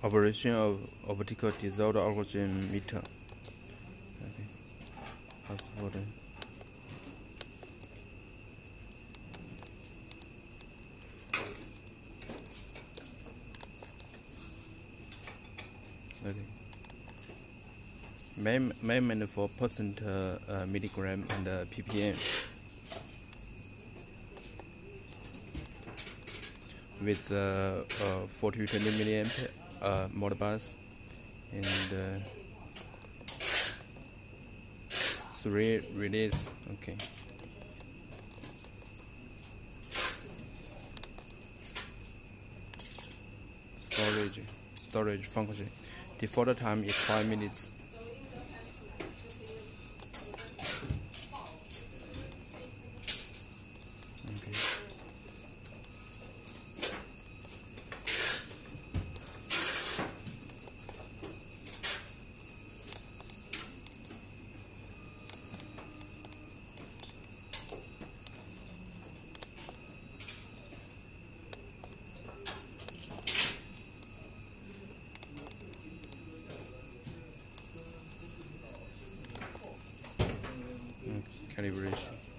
Operation of optical dissolved oxygen meter. Okay. Phosphor. Okay. Measurement for percent, milligram, and ppm. With 40 to 20 milliamp Modbus and 3 release. Okay. Storage function. Default time is 5 minutes. Okay. Calibration.